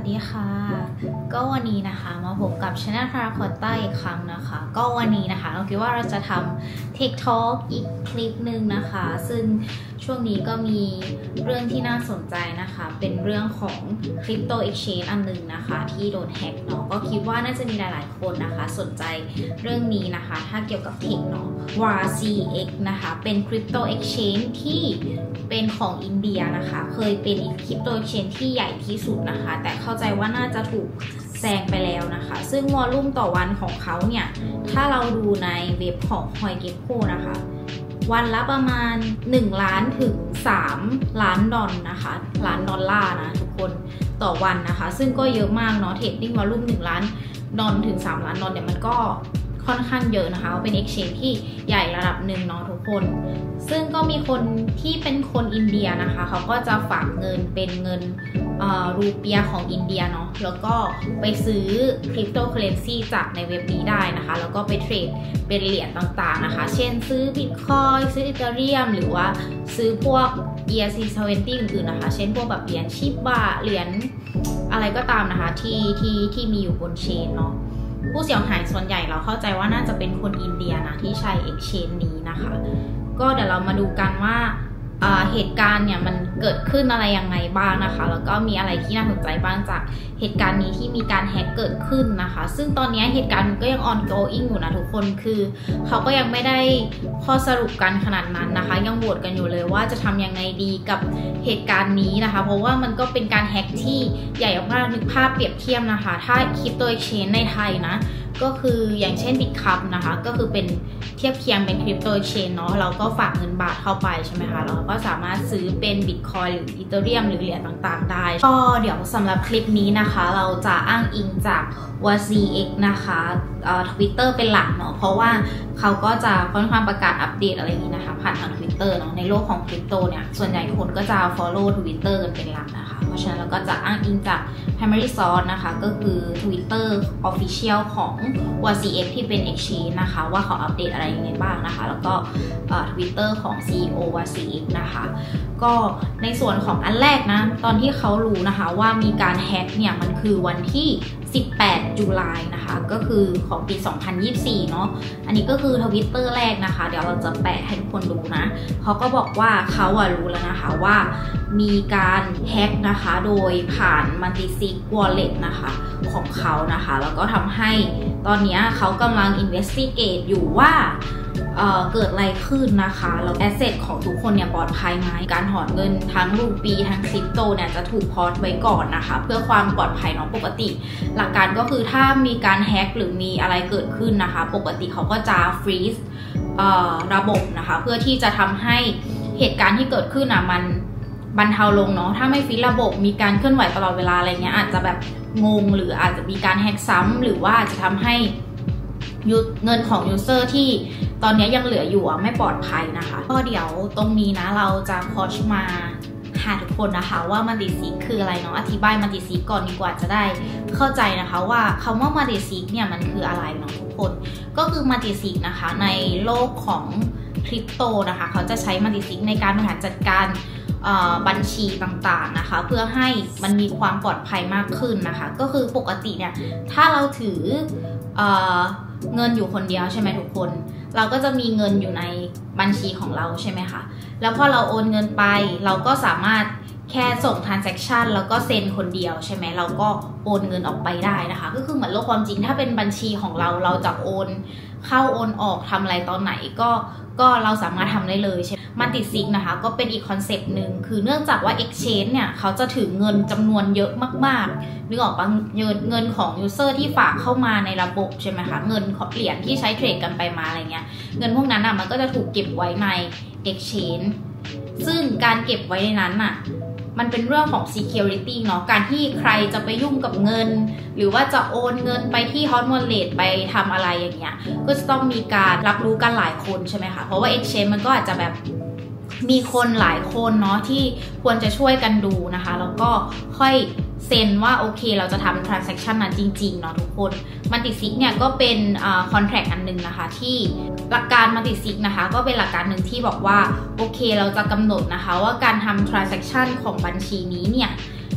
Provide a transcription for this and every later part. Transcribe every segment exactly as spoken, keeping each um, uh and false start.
ดีค่ะก็วันนี้นะคะมาพบกับ Channel ทาราคอตต้าอีกครั้งนะคะก็วันนี้นะคะเราคิดว่าเราจะทำ TikTok อีกคลิปหนึ่งนะคะซึ่งช่วงนี้ก็มีเรื่องที่น่าสนใจนะคะเป็นเรื่องของ Crypto Exchange อันหนึ่งนะคะที่โดนแฮกเนาะก็คิดว่าน่าจะมีหลายๆคนนะคะสนใจเรื่องนี้นะคะถ้าเกี่ยวกับเทคเนาะ วา ซี เอ็กซ์ นะคะเป็น Crypto Exchange ที่เป็นของอินเดียนะคะเคยเป็น Crypto Exchange ที่ใหญ่ที่สุดนะคะแต่เข้าใจว่าน่าจะถูกแซงไปแล้วนะคะซึ่งวอลลุ่มต่อวันของเขาเนี่ยถ้าเราดูในเว็บของ CoinGecko นะคะวันละประมาณหนึ่งล้านถึงสามล้านดอลนะคะล้านดอลลาร์นะทุกคนต่อวันนะคะซึ่งก็เยอะมากเนาะเทรดดิ้งวอลลุ่มหนึ่งล้านดอลถึงสามล้านดอลเนี่ยมันก็ค่อนข้างเยอะนะคะเป็น exchange ที่ใหญ่ระดับหนึ่งเนาะทุกคนซึ่งก็มีคนที่เป็นคนอินเดียนะคะเขาก็จะฝากเงินเป็นเงินรูเปียของอินเดียเนาะแล้วก็ไปซื้อคริปโตเคอเรนซีจากในเว็บนี้ได้นะคะแล้วก็ไปเทรดเป็นเหรียญต่างๆนะคะเช่นซื้อบิตคอยซื้ออีเธเรียมหรือว่าซื้อพวก อี อาร์ ซี ยี่สิบอื่นๆนะคะเช่นพวกแบบเหรียญชิบะเหรียญอะไรก็ตามนะคะที่ที่ที่มีอยู่บนเชนเนาะผู้เสียหายส่วนใหญ่เราเข้าใจว่าน่าจะเป็นคนอินเดียนะที่ใช้ exchange นี้นะคะก็เดี๋ยวเรามาดูกันว่าเหตุการณ์เนี่ยมันเกิดขึ้นอะไรยังไงบ้างนะคะแล้วก็มีอะไรที่น่าสนใจบ้างจากเหตุการณ์นี้ที่มีการแฮกเกิดขึ้นนะคะซึ่งตอนนี้เหตุการณ์ก็ยัง ongoing อยู่นะทุกคนคือเขาก็ยังไม่ได้ข้อสรุปกันขนาดนั้นนะคะยังโหวตกันอยู่เลยว่าจะทำยังไงดีกับเหตุการณ์นี้นะคะเพราะว่ามันก็เป็นการแฮกที่ใหญ่มากนึกภาพเปรียบเทียบนะคะถ้าคริปโตเอ็กซ์เชนจ์ในไทยนะก็คืออย่างเช่น Bitcup นะคะก็คือเป็นเทียบเคียงเป็นคริปโตเอ็กซ์เชนจ์เนาะเราก็ฝากเงินบาทเข้าไปใช่ไหมคะเราก็สามารถซื้อเป็น Bitcoin หรือ Ethereum หรือเหรียญต่างๆได้ก็เดี๋ยวสำหรับคลิปนี้นะคะเราจะอ้างอิงจาก วา ซี เอ็กซ์ นะคะเอ่อ Twitter เป็นหลักเนาะเพราะว่าเขาก็จะค่อนข้างประกาศอัปเดตอะไรอย่างนี้นะคะผ่านทาง Twitter เนาะในโลกของคริปโตเนี่ยส่วนใหญ่คนก็จะ follow Twitter กันเป็นหลักนะคะเพราะฉะนั้นเราก็จะอ้างอิงจาก primary source นะคะก็คือ Twitter official ของ วา ซี เอ็กซ์ ที่เป็น exchange นะคะว่าเขาอัปเดตอะไรยังไงบ้างนะคะแล้วก็เอ่อ Twitter ของ ซี อี โอ วา ซี เอ็กซ์ นะคะก็ในส่วนของอันแรกนะตอนที่เขารู้นะคะว่ามีการแฮกเนี่ยมันคือวันที่สิบแปดตุลาคมนะคะก็คือของปีสองพันยี่สิบสี่เนาะอันนี้ก็คือ Twitter แรกนะคะเดี๋ยวเราจะแปะให้ทุกคนดูนะเขาก็บอกว่าเขาอะรู้แล้วนะคะว่ามีการแฮกนะคะโดยผ่าน Multisig Wallet นะคะของเขานะคะแล้วก็ทำให้ตอนนี้เขากำลัง investigate อยู่ว่าเอ่อเกิดอะไรขึ้นนะคะแล้วแอสเซทของทุกคนเนี่ยปลอดภัยไหมการถอนเงินทั้งรูปีทั้งคริปโตเนี่ยจะถูกพอสไว้ก่อนนะคะเพื่อความปลอดภัยเนาะปกติหลักการก็คือถ้ามีการแฮกหรือมีอะไรเกิดขึ้นนะคะปกติเขาก็จะฟรีซระบบนะคะเพื่อที่จะทำให้เหตุการณ์ที่เกิดขึ้นอ่ะมันบรรเทาลงเนาะถ้าไม่ฟรีระบบมีการเคลื่อนไหวตลอดเวลาอะไรเงี้ยอาจจะแบบงงหรืออาจจะมีการแฮกซ้ำหรือว่าจะทำให้เงินของยูเซอร์ที่ตอนนี้ยังเหลืออยู่ไม่ปลอดภัยนะคะก็เดี๋ยวตรงนี้นะเราจะโค้ชมาหาทุกคนนะคะว่ามัลติซิกคืออะไรเนาะอธิบายมัลติซิกก่อนดีกว่าจะได้เข้าใจนะคะว่าคำว่ามัลติซิกเนี่ยมันคืออะไรเนาะทุกคนก็คือมัลติซิกนะคะในโลกของคริปโตนะคะเขาจะใช้มัลติซิกในการบริหารจัดการบัญชีต่างๆนะคะเพื่อให้มันมีความปลอดภัยมากขึ้นนะคะก็คือปกติเนี่ยถ้าเราถือเอ่อเงินอยู่คนเดียวใช่ไหมทุกคนเราก็จะมีเงินอยู่ในบัญชีของเราใช่ไหมคะแล้วพอเราโอนเงินไปเราก็สามารถแค่ส่ง transaction แล้วก็เซ็นคนเดียวใช่ไหมเราก็โอนเงินออกไปได้นะคะก็คือเหมือนโลกความจริงถ้าเป็นบัญชีของเราเราจะโอนเข้าโอนออกทำอะไรตอนไหนก็ก็เราสามารถทำได้เลยใช่มัลติซิกนะคะก็เป็นอีกคอนเซปต์หนึ่งคือเนื่องจากว่า exchange เนี่ยเขาจะถือเงินจำนวนเยอะมากๆนึกออกปะเงินเงินของ user ที่ฝากเข้ามาในระบบใช่ไหมคะเงินของเหรียญที่ใช้เทรดกันไปมาอะไรเงี้ยเงินพวกนั้นอ่ะมันก็จะถูกเก็บไว้ใน exchange ซึ่งการเก็บไว้ในนั้นอ่ะมันเป็นเรื่องของ security เนาะการที่ใครจะไปยุ่งกับเงินหรือว่าจะโอนเงินไปที่ hot wallet ไปทำอะไรอย่างเงี้ยก็จะต้องมีการรับรู้กันหลายคนใช่ไหมคะเพราะว่า exchange มันก็อาจจะแบบมีคนหลายคนเนาะที่ควรจะช่วยกันดูนะคะแล้วก็ค่อยเซ็นว่าโอเคเราจะทำ transaction นั้นจริงๆเนาะทุกคนมัลติซิกเนี่ยก็เป็น contract อันหนึ่งนะคะที่หลักการมัลติซิกนะคะก็เป็นหลักการหนึ่งที่บอกว่าโอเคเราจะกำหนดนะคะว่าการทำ transaction ของบัญชีนี้เนี่ย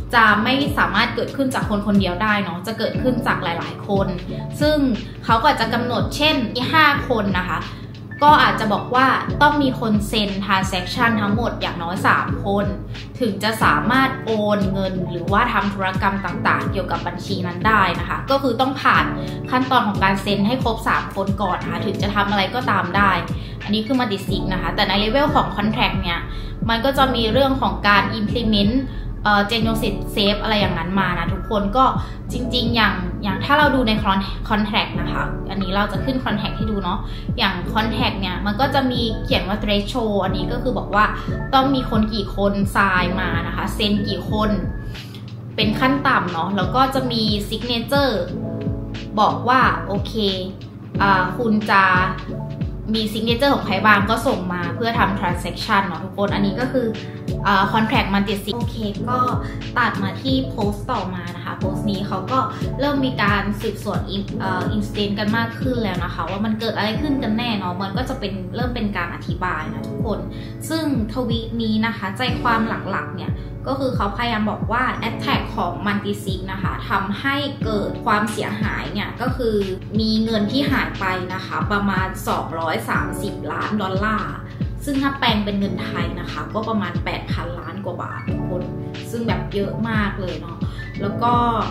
จะไม่สามารถเกิดขึ้นจากคนคนเดียวได้เนาะจะเกิดขึ้นจากหลายๆคนซึ่งเขาก็จะกำหนดเช่นมีห้าคนนะคะก็อาจจะบอกว่าต้องมีคนเซ็น transaction ทั้งหมดอย่างน้อยสามคนถึงจะสามารถโอนเงินหรือว่าทำธุรกรรมต่างๆเกี่ยวกับบัญชีนั้นได้นะคะก็คือต้องผ่านขั้นตอนของการเซ็นให้ครบสามคนก่อนนะคะถึงจะทำอะไรก็ตามได้อันนี้คือมัลติซิกนะคะแต่ในเลเวลของ contract เนี่ยมันก็จะมีเรื่องของการ implementเอ่อ Genesis Safe อะไรอย่างนั้นมานะทุกคนก็จริงๆอย่างอย่างถ้าเราดูใน contract นะคะอันนี้เราจะขึ้น contract ให้ดูเนาะอย่าง contract เนี่ยมันก็จะมีเขียนว่า threshold อันนี้ก็คือบอกว่าต้องมีคนกี่คนซายมานะคะเซ็นกี่คนเป็นขั้นต่ำเนาะแล้วก็จะมี signature บอกว่าโอเคอ่าคุณจะมี signature ของใครบ้างก็ส่งมาเพื่อทำ transaction เนาะทุกคนอันนี้ก็คืออ่า contract multi-sig โอเคก็ตัดมาที่โพสต์ต่อมานะคะโพสต์นี้เขาก็เริ่มมีการสืบสวนอ่า incident กันมากขึ้นแล้วนะคะว่ามันเกิดอะไรขึ้นกันแน่เนาะมันก็จะเป็นเริ่มเป็นการอธิบายนะทุกคนซึ่งทวีตนี้นะคะใจความหลักๆเนี่ยก็คือเขาพยายามบอกว่า attack ของ multi-sig นะคะทำให้เกิดความเสียหายเนี่ยก็คือมีเงินที่หายไปนะคะประมาณสองร้อยสามสิบล้านดอลลาร์ซึ่งถ้าแปลงเป็นเงินไทยนะคะก็ประมาณ แปดพัน ล้านกว่าบาททุกคนซึ่งแบบเยอะมากเลยเนาะแล้วก็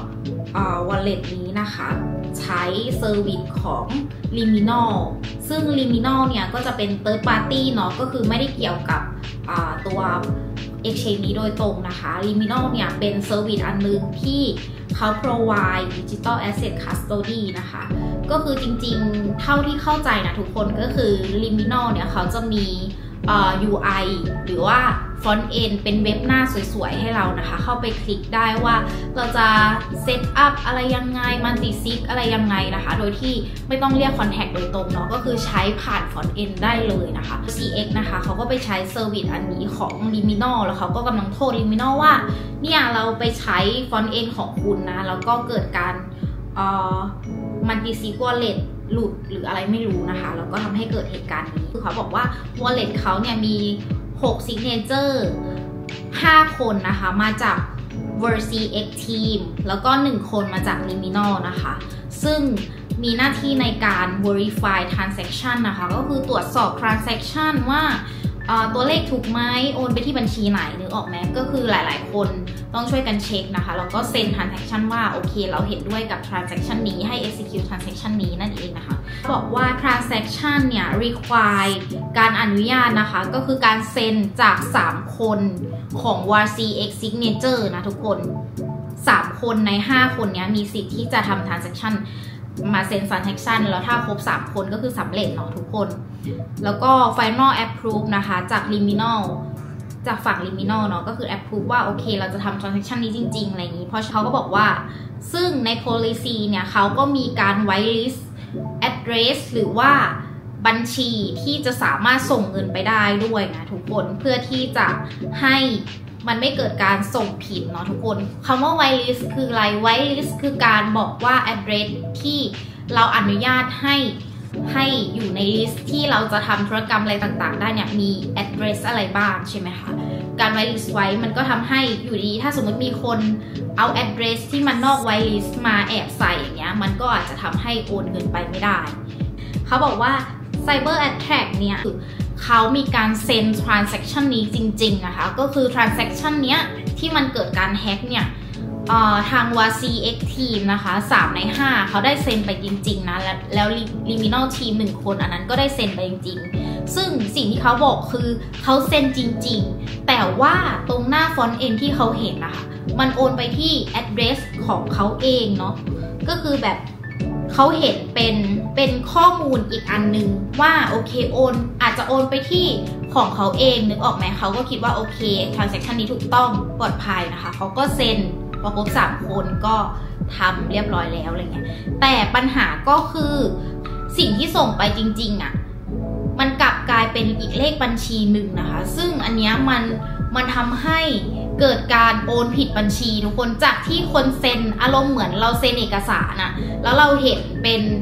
wallet นี้นะคะใช้เซอร์วิสของ Liminal ซึ่ง Liminal เนี่ยก็จะเป็น third party เนาะก็คือไม่ได้เกี่ยวกับตัว exchange นี้โดยตรงนะคะ Liminal เนี่ยเป็นเซอร์วิสอันนึงที่เขา provide digital asset custody นะคะก็คือจริงๆเท่าที่เข้าใจนะทุกคนก็คือ Liminal เนี่ยเขาจะมี ยู ไอ หรือว่า front end เป็นเว็บหน้าสวยๆให้เรานะคะเข้าไปคลิกได้ว่าเราจะเซตอัพอะไรยังไง multi-sig อะไรยังไงนะคะโดยที่ไม่ต้องเรียก contact โดยตรงเนาะก็คือใช้ผ่าน front end ได้เลยนะคะ ซี เอ็กซ์ นะคะเขาก็ไปใช้เซอร์วิสอันนี้ของ Liminal แล้วเขาก็กำลังโทษ Liminal ว่าเนี่ยเราไปใช้ front end ของคุณนะแล้วก็เกิดการเอ่อ multi-sig walletหลุดหรืออะไรไม่รู้นะคะแล้วก็ทำให้เกิดเหตุการณ์นี้คือเขาบอกว่า wallet เขาเนี่ยมีหก signature ห้าคนนะคะมาจาก Versi X Team แล้วก็หนึ่งคนมาจาก Liminal นะคะซึ่งมีหน้าที่ในการ verify transaction นะคะก็คือตรวจสอบ transaction ว่าตัวเลขถูกไหมโอนไปที่บัญชีไหนนึกออกไหมก็คือหลายๆคนต้องช่วยกันเช็คนะคะแล้วก็เซ็น transaction ว่าโอเคเราเห็นด้วยกับ transaction นี้ให้ execute transaction นี้นั่นเองนะคะบอกว่า transaction เนี่ย require การอนุญาตนะคะก็คือการเซ็นจากสามคนของ Versi X signature นะทุกคนสามคนในห้าคนนี้มีสิทธิ์ที่จะทำ transactionมาเซ็น transaction แล้วถ้าครบสามคนก็คือสำเร็จเนาะทุกคนแล้วก็ final approve นะคะจาก Liminal จากฝั่ง Liminal เนาะก็คือ approve ว่าโอเคเราจะทำ transaction นี้จริงๆอะไรอย่างนี้เพราะเขาก็บอกว่าซึ่งใน policy เนี่ยเขาก็มีการ whitelist address หรือว่าบัญชีที่จะสามารถส่งเงินไปได้ด้วยนะทุกคนเพื่อที่จะให้มันไม่เกิดการส่งผิดเนาะทุกคนคำว่า whitelist คืออะไร whitelist คือการบอกว่า address ที่เราอนุญาตให้ให้อยู่ในลิสต์ที่เราจะทำธุรกรรมอะไรต่างๆได้เนี่ยมี address อะไรบ้างใช่ไหมคะการ whitelist ไว้มันก็ทำให้อยู่ดีถ้าสมมติมีคนเอา address ที่มันนอก whitelist มาแอบใส่อย่างเงี้ยมันก็อาจจะทำให้โอนเงินไปไม่ได้เขาบอกว่า cyber attack เนี่ยเขามีการเซ็น transaction นี้จริงๆนะคะก็คือ transaction เนี้ยที่มันเกิดการแฮ็กเนี่ยทาง Versi X Team นะคะสามในห้าเขาได้เซ็นไปจริงๆนะแล้วแล้ว Liminal Team หนึ่งคนอันนั้นก็ได้เซ็นไปจริงๆซึ่งสิ่งที่เขาบอกคือเขาเซ็นจริงๆแต่ว่าตรงหน้า front end ที่เขาเห็นนะคะมันโอนไปที่ address ของเขาเองเนาะก็คือแบบเขาเห็นเป็นเป็นข้อมูลอีกอันนึงว่าโอเคโอนอาจจะโอนไปที่ของเขาเองนึกออกไหมเขาก็คิดว่าโอเค transaction นี้ถูกต้องปลอดภัยนะคะเขาก็เซ็นพอครบสามคนก็ทำเรียบร้อยแล้วอะไรเงี้ยแต่ปัญหาก็คือสิ่งที่ส่งไปจริงๆอ่ะมันกลับกลายเป็นอีกเลขบัญชีหนึ่งนะคะซึ่งอันเนี้ยมันมันทำให้เกิดการโอนผิดบัญชีทุกคนจากที่คนเซ็นอารมณ์เหมือนเราเซ็นเอกสารน่ะแล้วเราเห็นเป็น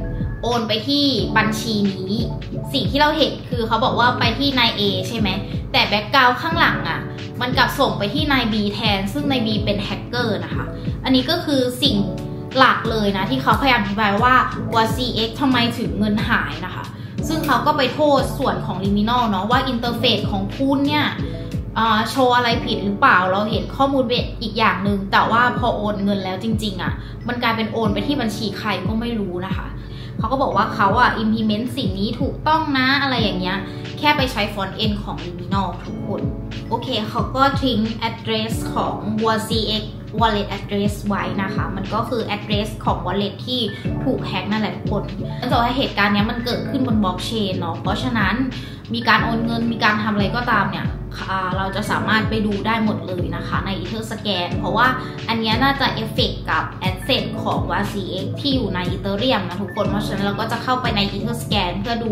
โอนไปที่บัญชีนี้สิ่งที่เราเห็นคือเขาบอกว่าไปที่นาย A ใช่ไหมแต่แบ็กกราวด์ข้างหลังอ่ะมันกลับส่งไปที่นาย B แทนซึ่งนาย B เป็นแฮกเกอร์นะคะอันนี้ก็คือสิ่งหลักเลยนะที่เขาพยายามอธิบายว่า วอ ซี เอ็กซ์ ทำไมถึงเงินหายนะคะซึ่งเขาก็ไปโทษส่วนของ Liminal เนาะว่าอินเทอร์เฟซของคุณเนี่ยโชว์อะไรผิดหรือเปล่าเราเห็นข้อมูลอีกอย่างหนึ่งแต่ว่าพอโอนเงินแล้วจริงๆอ่ะมันกลายเป็นโอนไปที่บัญชีใครก็ไม่รู้นะคะเขาก็บอกว่าเขาอ่ะ implement สิ่งนี้ถูกต้องนะอะไรอย่างเงี้ยแค่ไปใช้ front end ของ Liminal ทุกคนโอเคเขาก็ทิ้ง address ของ วอ ซี เอ็กซ์ wallet address ไว้นะคะมันก็คือ address ของ wallet ที่ถูกแฮกนั่นแหละทุกคนจะบอกว่าเหตุการณ์นี้มันเกิดขึ้นบน blockchain เนาะเพราะฉะนั้นมีการโอนเงินมีการทำอะไรก็ตามเนี่ยเราจะสามารถไปดูได้หมดเลยนะคะใน Etherscan เพราะว่าอันนี้น่าจะเอฟเฟกต์กับ asset ของ วอ ซี เอ็กซ์ ที่อยู่ใน Ethereum นะทุกคนเพราะฉะนั้นเราก็จะเข้าไปใน Etherscan เพื่อดู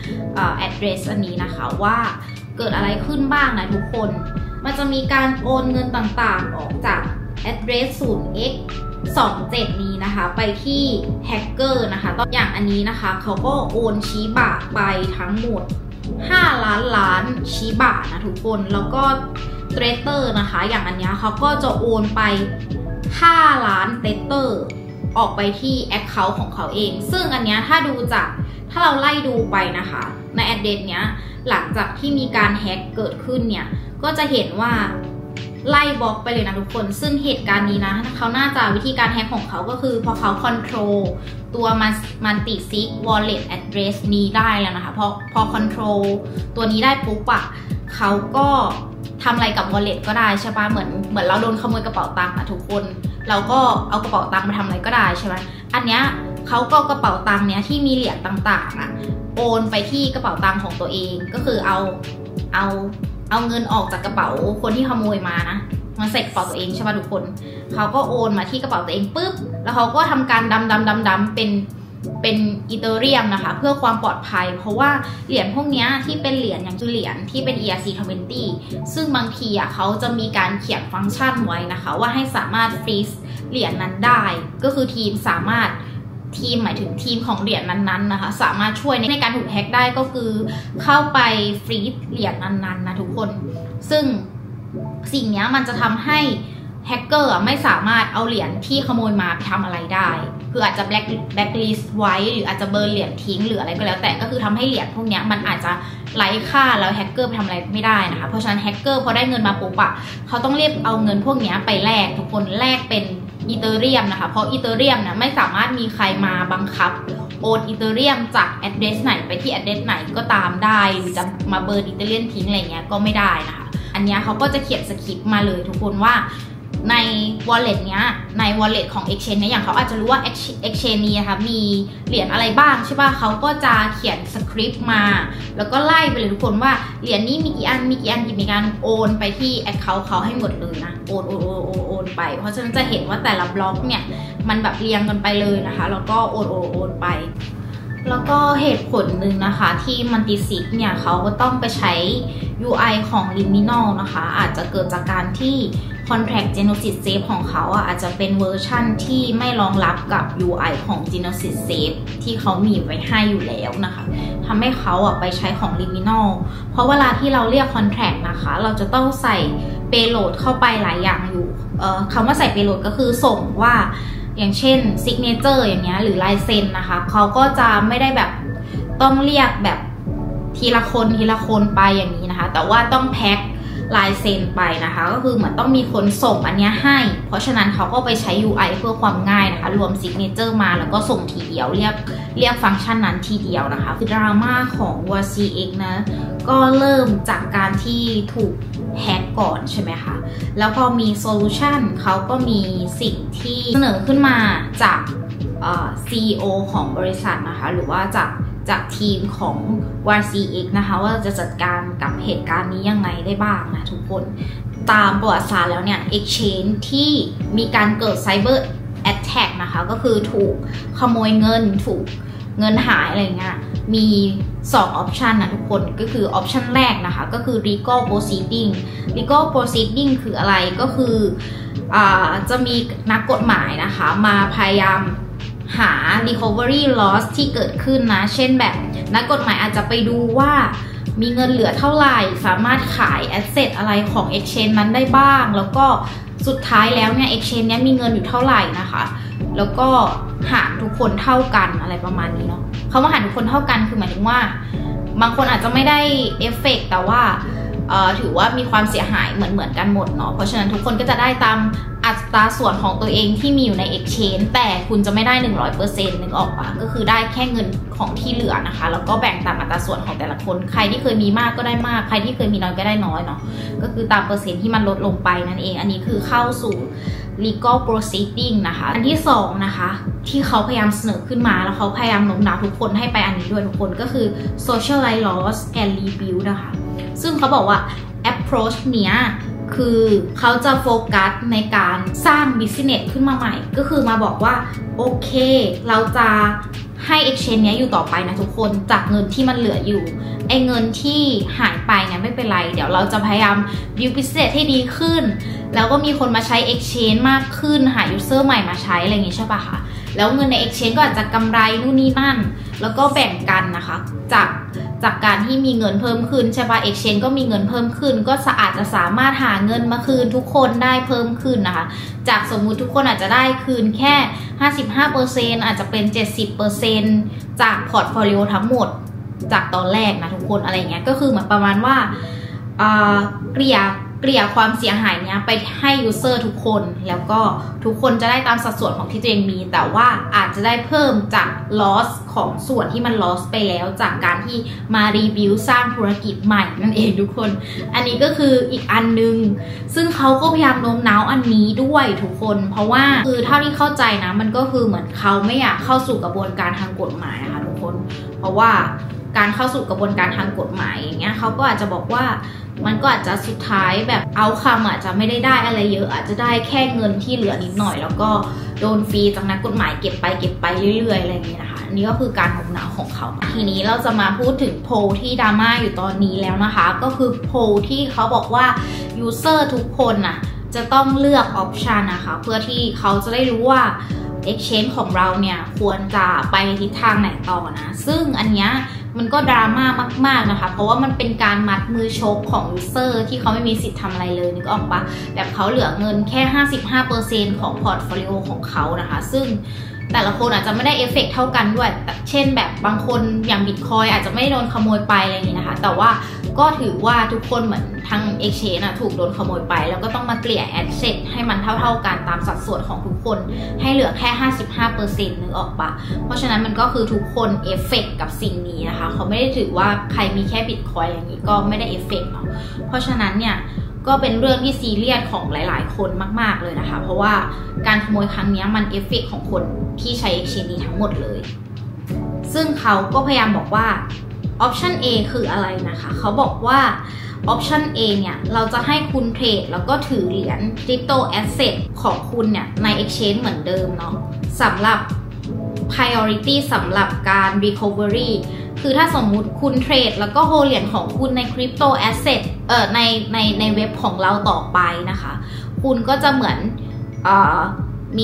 address อันนี้นะคะว่าเกิดอะไรขึ้นบ้างนะทุกคนมันจะมีการโอนเงินต่างๆออกจาก address ศูนย์ เอ็กซ์ สองเจ็ด นี้นะคะไปที่แฮกเกอร์นะคะตัวอย่างอันนี้นะคะเขาก็โอนชิบะไปทั้งหมดห้าล้านล้านชิบะนะทุกคนแล้วก็เทเตอร์นะคะอย่างอันนี้เขาก็จะโอนไปห้าล้านเทเตอร์ออกไปที่แอคเคาท์ของเขาเองซึ่งอันนี้ถ้าดูจากถ้าเราไล่ดูไปนะคะในแอดเดนเนี้ยหลังจากที่มีการแฮกเกิดขึ้นเนี่ยก็จะเห็นว่าไล่บล็อกไปเลยนะทุกคนซึ่งเหตุการณ์นี้นะเขาน่าจะวิธีการแฮกของเขาก็คือพอเขาคอนโทรลตัวมันติซิกวอลเล็ตแอดเดรสนี้ได้แล้วนะคะพอพอคอนโทรลตัวนี้ได้ปุ๊บอะเขาก็ทำอะไรกับวอลเล็ตก็ได้ใช่ปะเหมือนเหมือนเราโดนขโมยกระเป๋าตังค์อะทุกคนเราก็เอากระเป๋าตังค์มาทำอะไรก็ได้ใช่ไหมอันเนี้ยเขาก็กระเป๋าตังค์เนี้ยที่มีเหรียญต่างๆอะโอนไปที่กระเป๋าตังค์ของตัวเองก็คือเอาเอาเอาเงินออกจากกระเป๋าคนที่ขโมยมานะมาใส่กระเป๋าตัวเองใช่ป่ะทุกคนเขาก็โอนมาที่กระเป๋าตัวเองปุ๊บแล้วเขาก็ทำการดำดำดำดำเป็นเป็นอีเธอเรียมนะคะเพื่อความปลอดภัยเพราะว่าเหรียญพวกนี้ที่เป็นเหรียญอย่างคือเหรียญที่เป็น อี อาร์ ซี ยี่สิบ ซึ่งบางทีอ่ะเขาจะมีการเขียนฟังก์ชันไว้นะคะว่าให้สามารถฟรีซเหรียญนั้นได้ก็คือทีมสามารถทีมหมายถึงทีมของเหรียญนั้นๆนะคะสามารถช่วยในการถูกแฮกได้ก็คือเข้าไปฟรีซเหรียญนั้นๆนะทุกคนซึ่งสิ่งนี้มันจะทำให้แฮกเกอร์ไม่สามารถเอาเหรียญที่ขโมยมาไปทำอะไรได้คืออาจจะแบล็คแบล็คลิสต์ไว้หรืออาจจะเบิร์นเหรียญทิ้งหรืออะไรก็แล้วแต่ก็คือทำให้เหรียญพวกนี้มันอาจจะไร้ค่าแล้วแฮกเกอร์ไปทำอะไรไม่ได้นะคะเพราะฉะนั้นแฮกเกอร์พอได้เงินมาปุ๊บอะเขาต้องเรียกเอาเงินพวกนี้ไปแลกทุกคนแลกเป็นอีเธอเรียมนะคะเพราะอีเธอเรียมเนี่ยไม่สามารถมีใครมาบังคับโอนอีเธอเรียมจากแอดเดรสไหนไปที่แอดเดรสไหนก็ตามได้หรือจะมาเบิร์นอีเธอเรียมทิ้งอะไรเงี้ยก็ไม่ได้นะคะอันนี้เขาก็จะเขียนสคริปต์มาเลยทุกคนว่าใน wallet เนี้ยใน wallet ของ exchange เนี่ยอย่างเขาอาจจะรู้ว่า exchange นี้นะคะมีเหรียญอะไรบ้างใช่ป่ะเขาก็จะเขียนสคริปต์มาแล้วก็ไล่ไปเลยทุกคนว่าเหรียญนี้มีกี่อันมีกี่อันมีการโอนไปที่ account เขาให้หมดเลยนะโอนโอนโอนโอนโอนไปเพราะฉะนั้นจะเห็นว่าแต่ละบล็อกเนี่ยมันแบบเรียงกันไปเลยนะคะแล้วก็โอนโอนโอนไปแล้วก็เหตุผลหนึ่งนะคะที่มันติซิกเนี่ยเขาก็ต้องไปใช้ ยู ไอ ของ Liminal นะคะอาจจะเกิดจากการที่ Contract Genesis Safe ของเขาอ่ะอาจจะเป็นเวอร์ชั่นที่ไม่รองรับกับ ยู ไอ ของ Genesis Safe ที่เขามีไว้ให้อยู่แล้วนะคะทำให้เขาอ่ะไปใช้ของ Liminal เพราะเวลาที่เราเรียก Contract นะคะเราจะต้องใส่ Payload เข้าไปหลายอย่างอยู่เอ่อคำว่าใส่ Payload ก็คือส่งว่าอย่างเช่น Signature อย่างเงี้ยหรือลายเซ็นนะคะเขาก็จะไม่ได้แบบต้องเรียกแบบทีละคนทีละคนไปอย่างนี้นะคะแต่ว่าต้องแพ็คลายเซ็นไปนะคะก็คือเหมือนต้องมีคนส่งอันนี้ให้เพราะฉะนั้นเขาก็ไปใช้ ยู ไอ เพื่อความง่ายนะคะรวม Signature มาแล้วก็ส่งทีเดียวเรียกเรียกฟังก์ชันนั้นทีเดียวนะคะคือดราม่าของ วอ ซี เอ็กซ์ นะก็เริ่มจากการที่ถูกแฮกก่อนใช่ไหมคะแล้วพอมีโซลูชันเขาก็มีสิ่งที่เสนอขึ้นมาจาก ซี อี โอ ของบริษัทนะคะหรือว่าจากจากทีมของ วอ ซี เอ็กซ์ นะคะว่าจะจัดการกับเหตุการณ์นี้ยังไงได้บ้างนะทุกคนตามประวัติศาสตร์แล้วเนี่ย Exchange ที่มีการเกิด Cyber Attack นะคะก็คือถูกขโมยเงินถูกเงินหายอะไรเงี้ยมีสองออปชันนะทุกคนก็คือออปชันแรกนะคะก็คือ legal proceeding legal proceeding คืออะไรก็คืออ่าจะมีนักกฎหมายนะคะมาพยายามหา recovery loss ที่เกิดขึ้นนะเช่นแบบนักกฎหมายอาจจะไปดูว่ามีเงินเหลือเท่าไหร่สามารถขาย asset อะไรของ exchange นั้นได้บ้างแล้วก็สุดท้ายแล้วเนี่ย exchange เนี้ยมีเงินอยู่เท่าไหร่นะคะแล้วก็หารทุกคนเท่ากันอะไรประมาณนี้เนาะเขามาหารทุกคนเท่ากันคือหมายถึงว่าบางคนอาจจะไม่ได้เอฟเฟกต์แต่ว่าถือว่ามีความเสียหายเหมือนเหมือนกันหมดเนาะเพราะฉะนั้นทุกคนก็จะได้ตามอัตราส่วนของตัวเองที่มีอยู่ใน exchange แต่คุณจะไม่ได้ หนึ่งร้อยเปอร์เซ็นต์ นึกออกปะก็คือได้แค่เงินของที่เหลือนะคะแล้วก็แบ่งตามอัตราส่วนของแต่ละคนใครที่เคยมีมากก็ได้มากใครที่เคยมีน้อยก็ได้น้อยเนาะก็คือตามเปอร์เซ็นต์ที่มันลดลงไปนั่นเองอันนี้คือเข้าสู่ legal proceeding นะคะอันที่สองนะคะที่เขาพยายามเสนอขึ้นมาแล้วเขาพยายามโน้มน้าวทุกคนให้ไปอันนี้ด้วยทุกคนก็คือ socialize loss and rebuild นะคะซึ่งเขาบอกว่า approach เนี้ยคือเขาจะโฟกัสในการสร้าง business ขึ้นมาใหม่ก็คือมาบอกว่าโอเคเราจะให้ exchange เนี้ยอยู่ต่อไปนะทุกคนจากเงินที่มันเหลืออยู่ไอ้เงินที่หายไปเนี่ยไม่เป็นไรเดี๋ยวเราจะพยายาม build business ให้ดีขึ้นแล้วก็มีคนมาใช้ exchange มากขึ้นหา user ใหม่มาใช้อะไรอย่างงี้ใช่ปะคะแล้วเงินใน exchange ก็อาจจะกำไรนู่นนี่นั่นแล้วก็แบ่งกันนะคะจากจากการที่มีเงินเพิ่มขึ้นใช่ปะ exchange ก็มีเงินเพิ่มขึ้นก็อาจจะสามารถหาเงินมาคืนทุกคนได้เพิ่มขึ้นนะคะจากสมมุติทุกคนอาจจะได้คืนแค่ ห้าสิบห้าเปอร์เซ็นต์ อาจจะเป็น เจ็ดสิบเปอร์เซ็นต์ จากพอร์ตโฟลิโอทั้งหมดจากตอนแรกนะทุกคนอะไรเงี้ยก็คือเหมือนประมาณว่าเกลี่ยเกลี่ยความเสียหายเนี้ยไปให้ยูเซอร์ทุกคนแล้วก็ทุกคนจะได้ตามสัดส่วนของที่ตัวเองมีแต่ว่าอาจจะได้เพิ่มจาก loss ของส่วนที่มัน loss ไปแล้วจากการที่มา rebuild สร้างธุรกิจใหม่นั่นเองทุกคนอันนี้ก็คืออีกอันนึงซึ่งเขาก็พยายามโน้มน้าวอันนี้ด้วยทุกคนเพราะว่าคือเท่าที่เข้าใจนะมันก็คือเหมือนเขาไม่อยากเข้าสู่กระบวนการทางกฎหมายนะคะทุกคนเพราะว่าการเข้าสู่กระบวนการทางกฎหมายอย่างเงี้ยเขาก็อาจจะบอกว่ามันก็อาจจะสุดท้ายแบบเอาคำอาจจะไม่ได้ได้อะไรเยอะอาจจะได้แค่เงินที่เหลือนิดหน่อยแล้วก็โดนฟรีจากนักกฎหมายเก็บไปเก็บไปเรื่อยๆอะไรอย่างเงี้ยนะคะอันนี้ก็คือการโน้มน้าวของเขาทีนี้เราจะมาพูดถึงโพลที่ดราม่าอยู่ตอนนี้แล้วนะคะก็คือโพลที่เขาบอกว่ายูเซอร์ทุกคนน่ะจะต้องเลือกออปชันนะคะเพื่อที่เขาจะได้รู้ว่า exchange ของเราเนี่ยควรจะไปทิศทางไหนต่อนะซึ่งอันเนี้ยมันก็ดราม่ามากๆนะคะเพราะว่ามันเป็นการมัดมือชกของยูเซอร์ที่เขาไม่มีสิทธิ์ทำอะไรเลยนึกออกปะแบบเขาเหลือเงินแค่ ห้าสิบห้าเปอร์เซ็นต์ ของพอร์ตโฟลิโอของเขานะคะซึ่งแต่ละคนอาจจะไม่ได้เอฟเฟกต์เท่ากันด้วยเช่นแบบบางคนอย่างบิตคอยอาจจะไม่โดนขโมยไปอะไรอย่างนี้นะคะแต่ว่าก็ถือว่าทุกคนเหมือนทาง exchange นะถูกโดนขโมยไปแล้วก็ต้องมาเกลี่ย asset ให้มันเท่าๆกันตามสัดส่วนของทุกคนให้เหลือแค่ ห้าสิบห้าเปอร์เซ็นต์ นึกออกปะเพราะฉะนั้นมันก็คือทุกคนเอฟเฟกต์กับสิ่งนี้นะคะเขาไม่ได้ถือว่าใครมีแค่บิตคอยอย่างนี้ก็ไม่ได้เอฟเฟกต์เนาะเพราะฉะนั้นเนี่ยก็เป็นเรื่องที่ซีเรียสของหลายๆคนมากๆเลยนะคะเพราะว่าการขโมยครั้งนี้มันเอฟเฟกต์ของคนที่ใช้ exchange นี้ทั้งหมดเลยซึ่งเขาก็พยายามบอกว่า option A คืออะไรนะคะเขาบอกว่า option A เนี่ยเราจะให้คุณเทรดแล้วก็ถือเหรียญ crypto asset ของคุณเนี่ยใน exchange เหมือนเดิมเนาะสำหรับ priority สำหรับการ recovery คือถ้าสมมุติคุณเทรดแล้วก็โฮเหรียญของคุณใน crypto asset เอ่อในในในเว็บของเราต่อไปนะคะคุณก็จะเหมือนเอ่อมี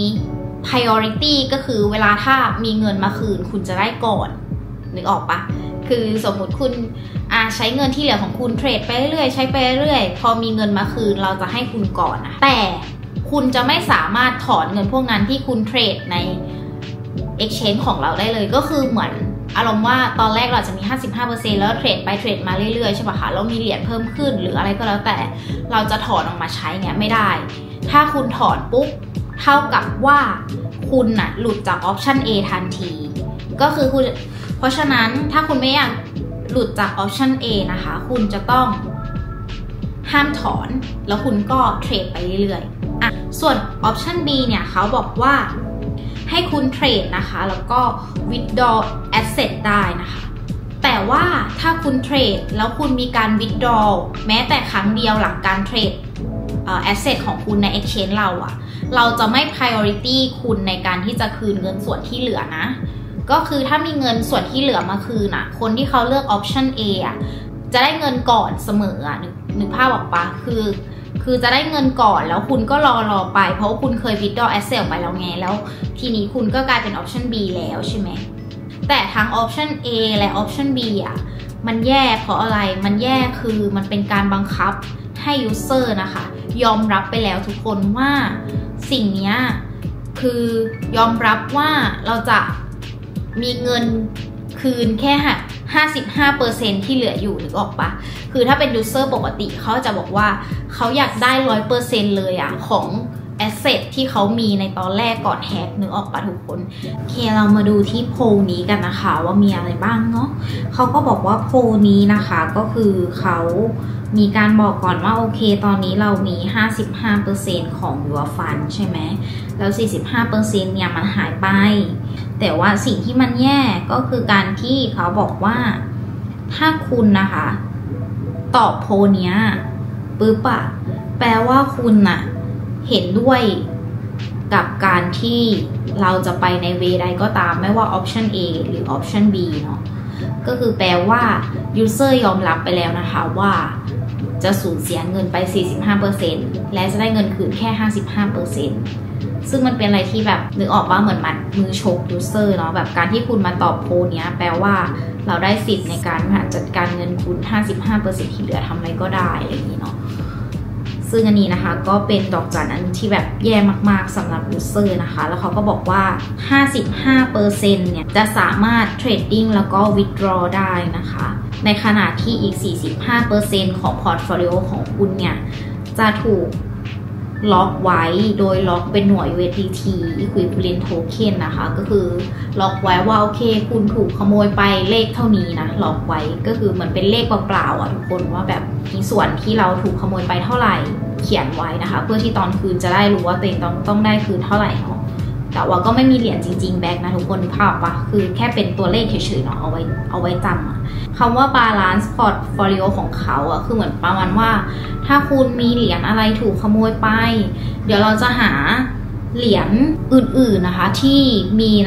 priority ก็คือเวลาถ้ามีเงินมาคืนคุณจะได้ก่อนนึกออกปะคือสมมุติคุณอ่าใช้เงินที่เหลือของคุณเทรดไปเรื่อยใช้ไปเรื่อยพอมีเงินมาคืนเราจะให้คุณก่อนนะแต่คุณจะไม่สามารถถอนเงินพวกนั้นที่คุณเทรดใน exchange ของเราได้เลยก็คือเหมือนอารมณ์ว่าตอนแรกเราจะมี ห้าสิบห้าเปอร์เซ็นต์ แล้วเทรดไปเทรดมาเรื่อยๆใช่ป่ะคะแล้วมีเหรียญเพิ่มขึ้นหรืออะไรก็แล้วแต่เราจะถอนออกมาใช้เนี่ยไม่ได้ถ้าคุณถอนปุ๊บเท่ากับว่าคุณน่ะหลุดจาก option A ทันทีก็คือคุณเพราะฉะนั้นถ้าคุณไม่อยากหลุดจาก option A นะคะคุณจะต้องห้ามถอนแล้วคุณก็เทรดไปเรื่อยๆอ่ะส่วน option B เนี่ยเขาบอกว่าให้คุณเทรดนะคะแล้วก็ withdraw asset ได้นะคะแต่ว่าถ้าคุณเทรดแล้วคุณมีการ withdraw แม้แต่ครั้งเดียวหลังการเทรด asset ของคุณใน exchange เราอะเราจะไม่ priority คุณในการที่จะคืนเงินส่วนที่เหลือนะก็คือถ้ามีเงินส่วนที่เหลือมาคืนอะคนที่เขาเลือก option A อะจะได้เงินก่อนเสมออะนึกนึกภาพออกปะคือคือจะได้เงินก่อนแล้วคุณก็รอรอไปเพราะว่าคุณเคย withdraw asset ไปแล้วไงแล้วทีนี้คุณก็กลายเป็น option B แล้วใช่ไหมแต่ทั้ง option A และ option B อ่ะมันแย่เพราะอะไรมันแย่คือมันเป็นการบังคับให้ user นะคะยอมรับไปแล้วทุกคนว่าสิ่งนี้คือยอมรับว่าเราจะมีเงินคืนแค่ห้าสิบห้าเปอร์เซ็นต์ ที่เหลืออยู่นึกออกปะคือถ้าเป็น user ปกติเขาจะบอกว่าเขาอยากได้ หนึ่งร้อยเปอร์เซ็นต์ เลยอะของ asset ที่เขามีในตอนแรกก่อนแฮกนึกออกปะทุกคนโอเคเรามาดูที่โพลนี้กันนะคะว่ามีอะไรบ้างเนาะเขาก็บอกว่าโพลนี้นะคะก็คือเขามีการบอกก่อนว่าโอเคตอนนี้เรามี ห้าสิบห้าเปอร์เซ็นต์ ของ your fund ใช่ไหมแล้ว สี่สิบห้าเปอร์เซ็นต์ เนี่ยมันหายไปแต่ว่าสิ่งที่มันแย่ก็คือการที่เขาบอกว่าถ้าคุณนะคะตอบโพลเนี้ยปึ๊บอะแปลว่าคุณน่ะเห็นด้วยกับการที่เราจะไปในเวใดก็ตามไม่ว่า option A หรือ option B เนาะก็คือแปลว่า user ยอมรับไปแล้วนะคะว่าจะสูญเสียเงินไป สี่สิบห้าเปอร์เซ็นต์ และจะได้เงินคืนแค่ ห้าสิบห้าเปอร์เซ็นต์ ซึ่งมันเป็นอะไรที่แบบนึกออกว่าเหมือนมัดมือชก user เนาะแบบการที่คุณมาตอบโพลเนี้ยแปลว่าเราได้สิทธิ์ในการจัดการเงินคุณ ห้าสิบห้าเปอร์เซ็นต์ ที่เหลือทำอะไรก็ได้อะไรอย่างนี้เนาะซึ่งอันนี้นะคะก็เป็นดอกจันอันที่แบบแย่มากๆสำหรับ user นะคะแล้วเขาก็บอกว่า ห้าสิบห้าเปอร์เซ็นต์ เนี่ยจะสามารถเทรดดิ้งแล้วก็ withdraw ได้นะคะในขณะที่อีก สี่สิบห้าเปอร์เซ็นต์ ของ portfolio ของคุณเนี่ยจะถูกล็อกไว้โดยล็อกเป็นหน่วย ยู เอส ดี ที equivalent token นะคะก็คือล็อกไว้ว่าโอเคคุณถูกขโมยไปเลขเท่านี้นะล็อกไว้ก็คือเหมือนเป็นเลขเปล่าๆอ่ะทุกคนว่าแบบมีส่วนที่เราถูกขโมยไปเท่าไหร่เขียนไว้นะคะเพื่อที่ตอนคืนจะได้รู้ว่าตัวเองต้องต้องได้คืนเท่าไหร่เนาะแต่ว่าก็ไม่มีเหรียญจริงๆแบ็กนะทุกคนภาพปะคือแค่เป็นตัวเลขเฉยๆเนาะเอาไว้เอาไว้จำอะคำว่า balance portfolio ของเขาอะคือเหมือนประมาณว่าถ้าคุณมีเหรียญอะไรถูกขโมยไปเดี๋ยวเราจะหาเหรียญอื่นๆนะคะที่มีใน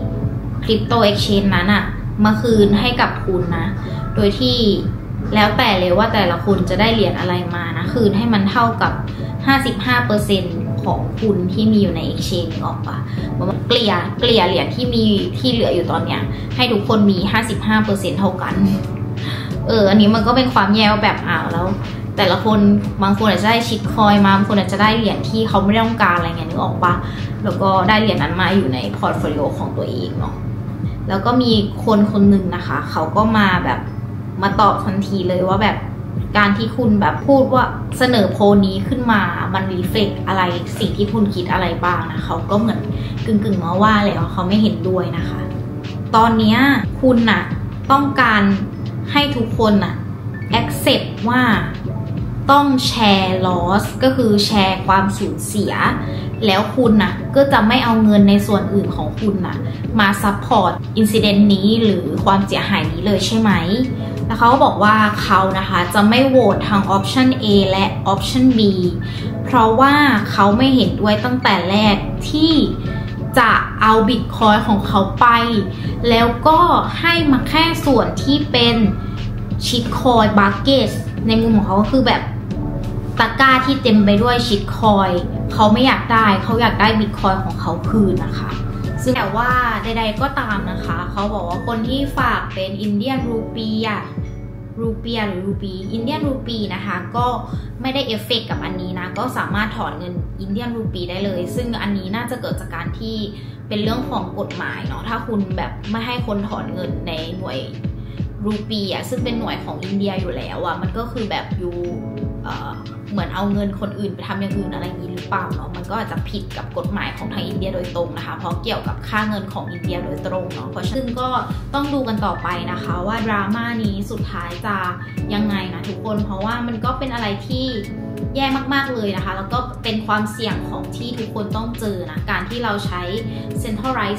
crypto exchange นั้นอะมาคืนให้กับคุณนะโดยที่แล้วแต่เลยว่าแต่ละคนจะได้เหรียญอะไรมานะคืนให้มันเท่ากับ ห้าสิบห้าเปอร์เซ็นต์ ของคุณที่มีอยู่ใน exchange ออกปะมันเกลี่ยเกลี่ยเหรียญที่มีที่เหลืออยู่ตอนเนี้ยให้ทุกคนมี ห้าสิบห้าเปอร์เซ็นต์ เท่ากันเอออันนี้มันก็เป็นความแย่แบบอ้าวแล้วแต่ละคนบางคนอาจจะได้ชิดคอยมาบางคนอาจจะได้เหรียญที่เขาไม่ต้องการอะไรเงี้ยนึกออกปะแล้วก็ได้เหรียญนั้นมาอยู่ใน portfolio ของตัวเองเนาะแล้วก็มีคนคนหนึ่งนะคะเขาก็มาแบบมาตอบทันทีเลยว่าแบบการที่คุณแบบพูดว่าเสนอโพลนี้ขึ้นมามันรีเฟล็กอะไรสิ่งที่คุณคิดอะไรบ้างนะเขาก็เหมือนกึ่งๆมาว่าแล้วเขาไม่เห็นด้วยนะคะตอนนี้คุณน่ะต้องการให้ทุกคนน่ะ accept ว่าต้องแชร์ loss ก็คือแชร์ความสูญเสียแล้วคุณน่ะก็จะไม่เอาเงินในส่วนอื่นของคุณน่ะมา support incident นี้หรือความเสียหายนี้เลยใช่ไหมแล้วเขาก็บอกว่าเขานะคะจะไม่โหวตทาง option A และ option B เพราะว่าเขาไม่เห็นด้วยตั้งแต่แรกที่จะเอา Bitcoin ของเขาไปแล้วก็ให้มาแค่ส่วนที่เป็นชิทคอยบัคเก็ตในมุมของเขาก็คือแบบตะกร้าที่เต็มไปด้วยชิทคอยเขาไม่อยากได้เขาอยากได้ Bitcoin ของเขาคืนนะคะซึ่งแต่ว่าใดๆก็ตามนะคะเขาบอกว่าคนที่ฝากเป็นอินเดียนรูปีอะรูเปียหรือรูปีอินเดียนรูปีนะคะก็ไม่ได้เอฟเฟกต์กับอันนี้นะก็สามารถถอนเงินอินเดียนรูปีได้เลยซึ่งอันนี้น่าจะเกิดจากการที่เป็นเรื่องของกฎหมายเนาะถ้าคุณแบบไม่ให้คนถอนเงินในหน่วยรูปีอะซึ่งเป็นหน่วยของอินเดียอยู่แล้วอะมันก็คือแบบอยู่เอ่อเหมือนเอาเงินคนอื่นไปทำอย่างอื่นอะไรอย่างนี้หรือเปล่าเนาะมันก็อาจจะผิดกับกฎหมายของทางอินเดียโดยตรงนะคะเพราะเกี่ยวกับค่าเงินของอินเดียโดยตรงเนาะเพราะฉะนั้นก็ต้องดูกันต่อไปนะคะว่าดราม่านี้สุดท้ายจะยังไงนะทุกคนเพราะว่ามันก็เป็นอะไรที่แย่มากๆเลยนะคะแล้วก็เป็นความเสี่ยงของที่ทุกคนต้องเจอนะการที่เราใช้ centralized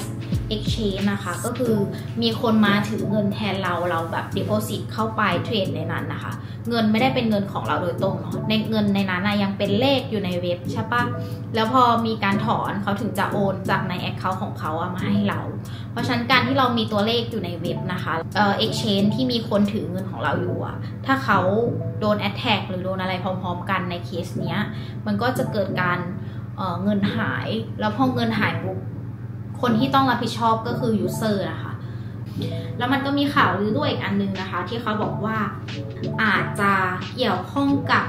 exchange นะคะก็คือมีคนมาถือเงินแทนเราเราแบบ deposit เข้าไปเทรดในนั้นนะคะเงินไม่ได้เป็นเงินของเราโดยตรงเนาะในเงินในนั้นยังเป็นเลขอยู่ในเว็บใช่ปะแล้วพอมีการถอนเขาถึงจะโอนจากใน account ของเขาอะมาให้เราเพราะฉะนั้นการที่เรามีตัวเลขอยู่ในเว็บนะคะเอ่อ exchange ที่มีคนถือเงินของเราอยู่อะถ้าเขาโดน attack หรือโดนอะไรพร้อมๆกันในเคสเนี้ยมันก็จะเกิดการเอ่อเงินหายแล้วพอเงินหายปุ๊บคนที่ต้องรับผิดชอบก็คือ user นะคะแล้วมันก็มีข่าวลือด้วยอีกอันนึงนะคะที่เขาบอกว่าอาจจะเกี่ยวข้องกับ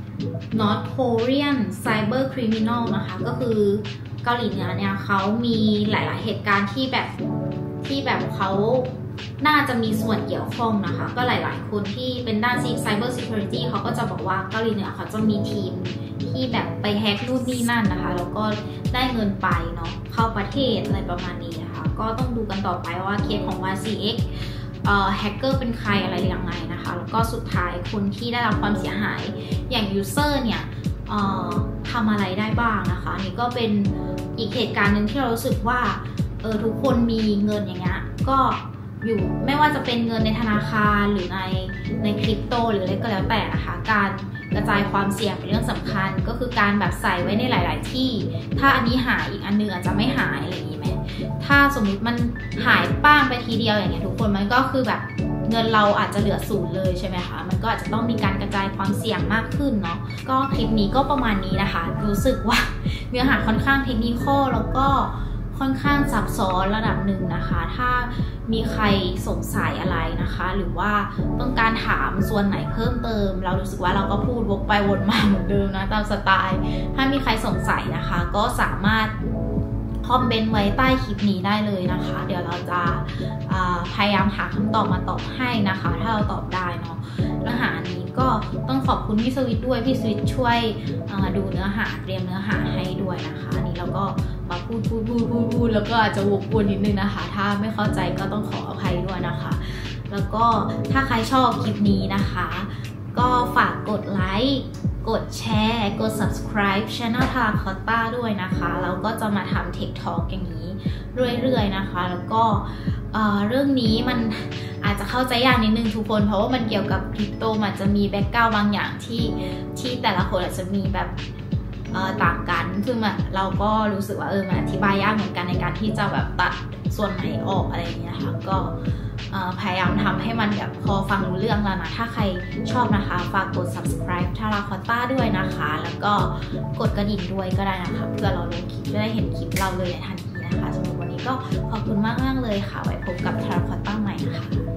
North Korean Cyber Criminal นะคะก็คือเกาหลีเหนือเนี่ยเขามีหลายๆเหตุการณ์ที่แบบที่แบบเขาน่าจะมีส่วนเกี่ยวข้องนะคะก็หลายๆคนที่เป็นด้าน Cyber Security เขาก็จะบอกว่าเกาหลีเหนือเขาจะมีทีมที่แบบไปแฮกนู่นนี่นั่นนะคะแล้วก็ได้เงินไปเนาะเข้าประเทศอะไรประมาณนี้นะคะก็ต้องดูกันต่อไปว่าเคสของ วาย ซี เอ็กซ์ เอ่อแฮกเกอร์เป็นใครอะไรยังไงนะคะแล้วก็สุดท้ายคนที่ได้รับความเสียหายอย่าง user เนี่ยเอ่อทำอะไรได้บ้างนะคะนี่ก็เป็นอีกเหตุการณ์หนึ่งที่เรารู้สึกว่าเออทุกคนมีเงินอย่างเงี้ยก็อยู่ไม่ว่าจะเป็นเงินในธนาคารหรือในในคริปโตหรืออะไรก็แล้วแต่นะคะการกระจายความเสี่ยงเป็นเรื่องสำคัญก็คือการแบบใส่ไว้ในหลายๆที่ถ้าอันนี้หายอีกอันนึงอาจจะไม่หายอะไรอย่างนี้ไหมถ้าสมมุติมันหายป้างไปทีเดียวอย่างเงี้ยทุกคนมันก็คือแบบเงินเราอาจจะเหลือศูนย์เลยใช่ไหมคะมันก็อาจจะต้องมีการกระจายความเสี่ยงมากขึ้นเนาะก็คลิปนี้ก็ประมาณนี้นะคะรู้สึกว่าเนื้อหาค่อนข้างเทคนิคแล้วก็ค่อนข้างซับซ้อนระดับหนึ่งนะคะถ้ามีใครสงสัยอะไรนะคะหรือว่าต้องการถามส่วนไหนเพิ่มเติมเรารู้สึกว่าเราก็พูดวกไปวนมาเหมือนเดิมนะตามสไตล์ถ้ามีใครสงสัยนะคะก็สามารถคอมเมนต์ไว้ใต้คลิปนี้ได้เลยนะคะเดี๋ยวเราจะพยายามหาคำตอบมาตอบให้นะคะถ้าเราตอบได้เนาะเนื้อหานี้ก็ต้องขอบคุณพี่สวิทด้วยพี่สวิทช่วยดูเนื้อหาเตรียมเนื้อหาให้ด้วยนะคะอันนี้เราก็มาพูดพูดพูดพูดพูดแล้วก็อาจจะวกวนนิดนึงนะคะถ้าไม่เข้าใจก็ต้องขออภัยด้วยนะคะแล้วก็ถ้าใครชอบคลิปนี้นะคะก็ฝากกดไลค์กดแชร์กด subscribe Channel Terracotta ด้วยนะคะแล้วก็จะมาทำ Tech Talk อย่างนี้เรื่อยๆนะคะแล้วก็เอ่อเรื่องนี้มันอาจจะเข้าใจยากนิดนึงทุกคนเพราะว่ามันเกี่ยวกับคริปโตมันจะมีแบ็คกราวด์บางอย่างที่ที่แต่ละคนอาจจะมีแบบเอ่อต่างกันคือมันเราก็รู้สึกว่าเออมันอธิบายยากเหมือนกันในการที่จะแบบตัดส่วนไหนออกอะไรอย่างเงี้ยค่ะก็พยายามทำให้มันแบบพอฟังรู้เรื่องแล้วนะถ้าใครชอบนะคะฝากกด subscribe Terracotta ด้วยนะคะแล้วก็กดกระดิ่งด้วยก็ได้นะคะเพื่อเราลงคลิปจะได้เห็นคลิปเราเลยในทันทีนะคะสำหรับวันนี้ก็ขอบคุณมากๆเลยค่ะไว้พบกับ Terracotta ใหม่นะคะ